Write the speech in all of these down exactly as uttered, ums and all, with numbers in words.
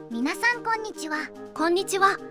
皆さんこんにちは。 こんにちは。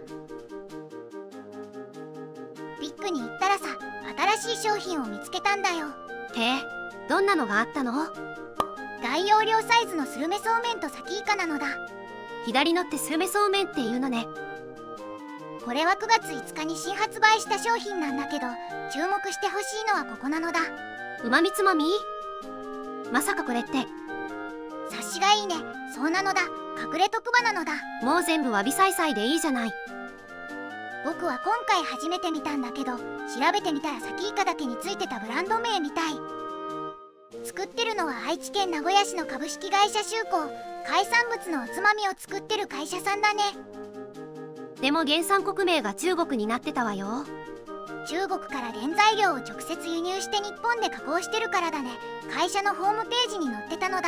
ビッグに行ったらさ、新しい商品を見つけたんだよ。 へえ、どんなのがあったの？ 大容量サイズのスルメそうめんとサキイカなのだ。 左のってスルメそうめんっていうのね。 これはくがついつかに新発売した商品なんだけど、注目してほしいのはここなのだ。 うまみつまみ？まさかこれって察しがいいね。そうなのだ。隠れ特売なのだ。 もう全部わびさいさいでいいじゃない。 僕は今回初めて見たんだけど、調べてみたらサキイカだけについてたブランド名みたい。作ってるのは愛知県名古屋市の株式会社秀光。海産物のおつまみを作ってる会社さんだね。 でも原産国名が中国になってたわよ。 中国から原材料を直接輸入して日本で加工してるからだね。会社のホームページに載ってたのだ。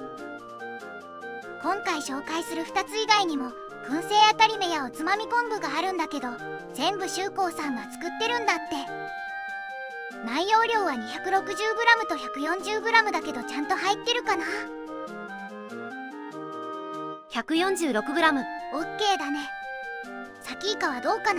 今回紹介するふたつ以外にも燻製あたりめやおつまみ昆布があるんだけど、全部秀光さんが作ってるんだって。内容量は にひゃくろくじゅうグラム と ひゃくよんじゅうグラム だけど、ちゃんと入ってるかな。 ひゃくよんじゅうろくグラム。 オッケーだね。サキイカはどうかな。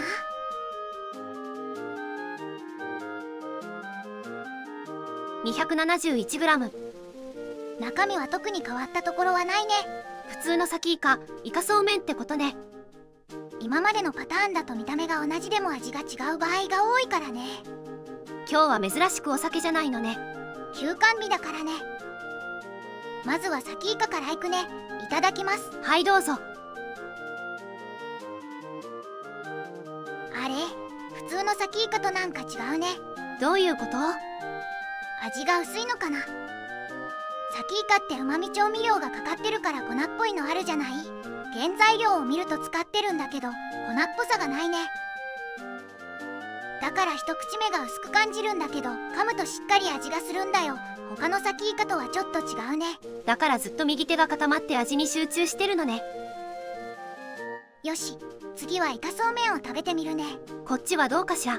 にひゃくななじゅういちグラム。 中身は特に変わったところはないね。 普通のサキイカ、イカそうめんってことね。 今までのパターンだと見た目が同じでも味が違う場合が多いからね。 今日は珍しくお酒じゃないのね。 休館日だからね。まずはサキイカからいくね。いただきます。 はいどうぞ。 あれ、普通のサキイカとなんか違うね。 どういうこと？ 味が薄いのかな。サキイカってうまみ調味料がかかってるから粉っぽいのあるじゃない。原材料を見ると使ってるんだけど、粉っぽさがないね。だから一口目が薄く感じるんだけど、噛むとしっかり味がするんだよ。他のサキイカとはちょっと違うね。 だからずっと右手が固まって味に集中してるのね。 よし、次はイカそうめんを食べてみるね。 こっちはどうかしら。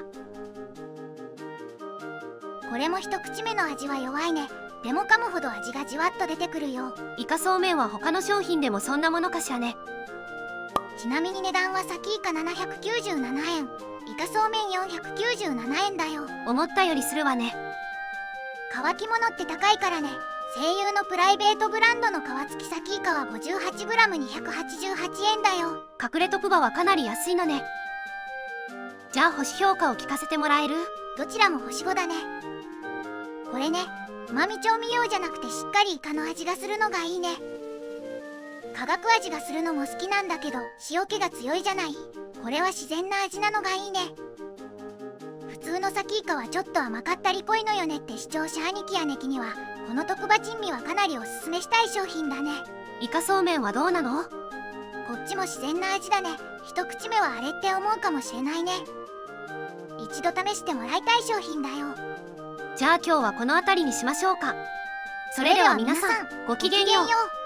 これも一口目の味は弱いね。でも噛むほど味がじわっと出てくるよ。 イカそうめんは他の商品でもそんなものかしらね。 ちなみに値段はサキイカななひゃくきゅうじゅうななえん、イカそうめんよんひゃくきゅうじゅうななえんだよ。 思ったよりするわね。 乾き物って高いからね。声優のプライベートブランドの皮付きサキイカは ごじゅうはちグラム にひゃくはちじゅうはちえんだよ。 隠れトプバはかなり安いのね。じゃあ星評価を聞かせてもらえる？ どちらも星ごだね。これね、うまみ調味料じゃなくてしっかりイカの味がするのがいいね。化学味がするのも好きなんだけど、塩気が強いじゃない。これは自然な味なのがいいね。普通のサキイカはちょっと甘かったり濃いのよねって視聴者兄貴やネキには、この特売珍味はかなりおすすめしたい商品だね。 イカそうめんはどうなの？ こっちも自然な味だね。一口目はあれって思うかもしれないね。一度試してもらいたい商品だよ。 じゃあ今日はこの辺りにしましょうか。それでは皆さん、ごきげんよう。